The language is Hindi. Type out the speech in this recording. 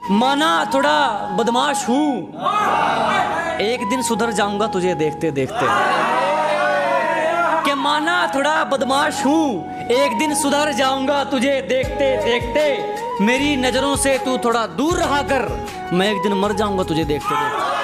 माना थोड़ा बदमाश हूँ, एक दिन सुधर जाऊंगा तुझे देखते देखते। कि माना थोड़ा बदमाश हूँ, एक दिन सुधर जाऊंगा तुझे देखते देखते। मेरी नजरों से तू थोड़ा दूर रहा कर, मैं एक दिन मर जाऊंगा तुझे देखते देखते।